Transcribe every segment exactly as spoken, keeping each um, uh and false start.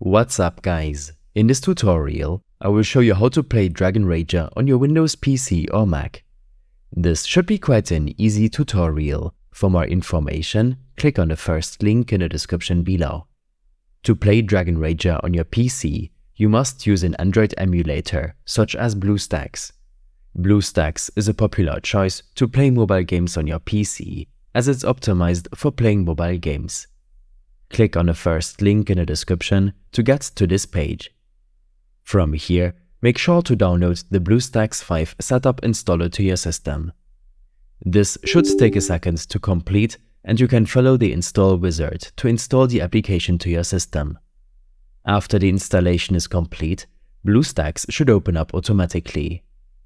What's up guys? In this tutorial, I will show you how to play Dragon Rager on your Windows P C or Mac. This should be quite an easy tutorial. For more information, click on the first link in the description below. To play Dragon Rager on your P C, you must use an Android emulator such as BlueStacks. BlueStacks is a popular choice to play mobile games on your P C, as it's optimized for playing mobile games. Click on the first link in the description to get to this page. From here, make sure to download the BlueStacks five setup installer to your system. This should take a second to complete, and you can follow the install wizard to install the application to your system. After the installation is complete, BlueStacks should open up automatically.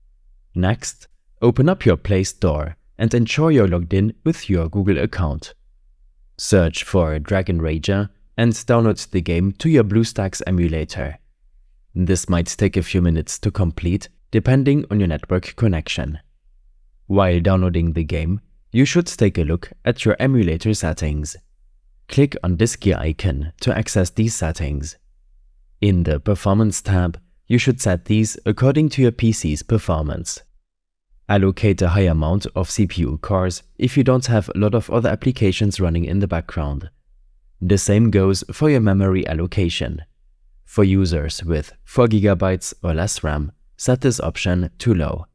Next, open up your Play Store and ensure you're logged in with your Google account. Search for Dragon Rager and download the game to your BlueStacks emulator. This might take a few minutes to complete, depending on your network connection. While downloading the game, you should take a look at your emulator settings. Click on this gear icon to access these settings. In the Performance tab, you should set these according to your P C's performance. Allocate a high amount of C P U cores if you don't have a lot of other applications running in the background. The same goes for your memory allocation. For users with four gigabytes or less RAM, set this option to low.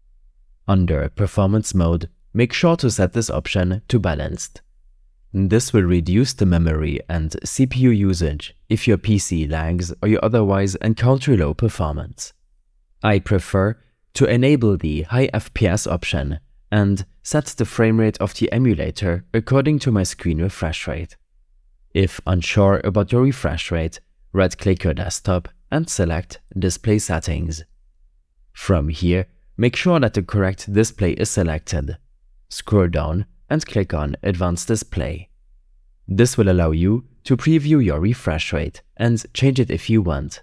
Under Performance mode, make sure to set this option to balanced. This will reduce the memory and C P U usage if your P C lags or you otherwise encounter low performance. I prefer to enable the high F P S option and set the frame rate of the emulator according to my screen refresh rate. If unsure about your refresh rate, right-click your desktop and select Display Settings. From here, make sure that the correct display is selected. Scroll down and click on Advanced Display. This will allow you to preview your refresh rate and change it if you want.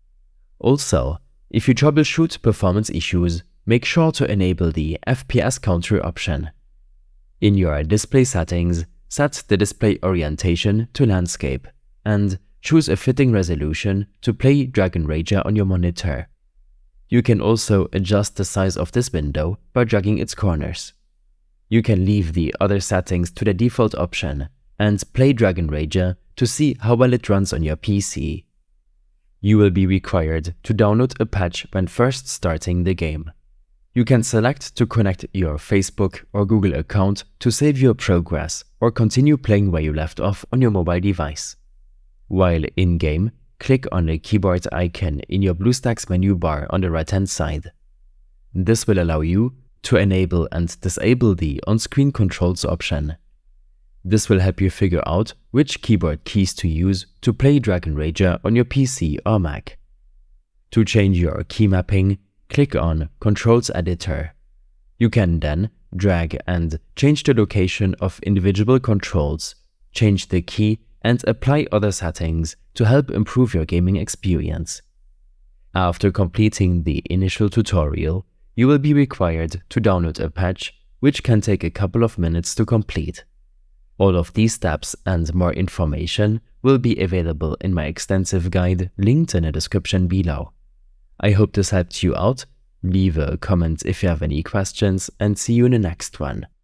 Also, if you troubleshoot performance issues, make sure to enable the F P S counter option. In your display settings, set the display orientation to landscape and choose a fitting resolution to play Dragon Rager on your monitor. You can also adjust the size of this window by dragging its corners. You can leave the other settings to the default option and play Dragon Rager to see how well it runs on your P C. You will be required to download a patch when first starting the game. You can select to connect your Facebook or Google account to save your progress or continue playing where you left off on your mobile device. While in-game, click on the keyboard icon in your BlueStacks menu bar on the right-hand side. This will allow you to enable and disable the on-screen controls option. This will help you figure out which keyboard keys to use to play Dragon Rager on your P C or Mac. To change your key mapping, click on Controls Editor. You can then drag and change the location of individual controls, change the key, and apply other settings to help improve your gaming experience. After completing the initial tutorial, you will be required to download a patch, which can take a couple of minutes to complete. All of these steps and more information will be available in my extensive guide linked in the description below. I hope this helped you out. Leave a comment if you have any questions and see you in the next one.